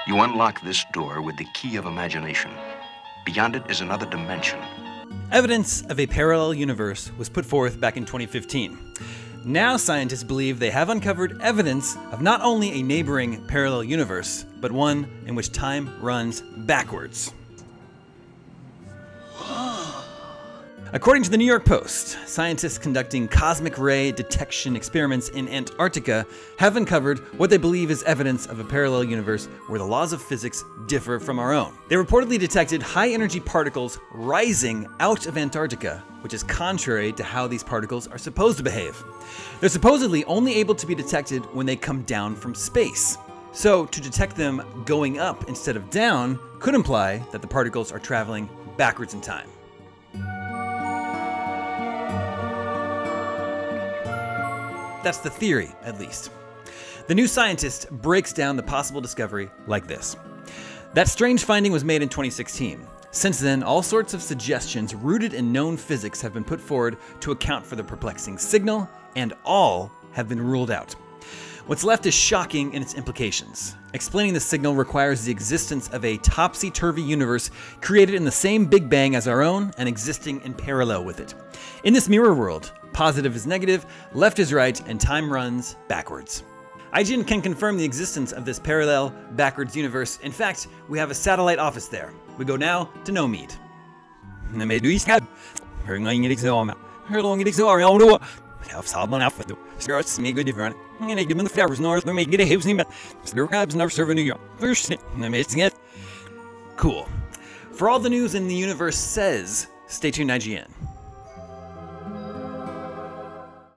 You unlock this door with the key of imagination. Beyond it is another dimension. Evidence of a parallel universe was put forth back in 2015. Now scientists believe they have uncovered evidence of not only a neighboring parallel universe, but one in which time runs backwards. According to the New York Post, scientists conducting cosmic ray detection experiments in Antarctica have uncovered what they believe is evidence of a parallel universe where the laws of physics differ from our own. They reportedly detected high-energy particles rising out of Antarctica, which is contrary to how these particles are supposed to behave. They're supposedly only able to be detected when they come down from space. So, to detect them going up instead of down could imply that the particles are traveling backwards in time. That's the theory, at least. The New Scientist breaks down the possible discovery like this. That strange finding was made in 2016. Since then, all sorts of suggestions rooted in known physics have been put forward to account for the perplexing signal, and all have been ruled out. What's left is shocking in its implications. Explaining the signal requires the existence of a topsy-turvy universe created in the same Big Bang as our own and existing in parallel with it. In this mirror world, positive is negative, left is right, and time runs backwards. IGN can confirm the existence of this parallel, backwards universe. In fact, we have a satellite office there. We go now to No Mead. Cool. For all the news in the universe says, stay tuned IGN.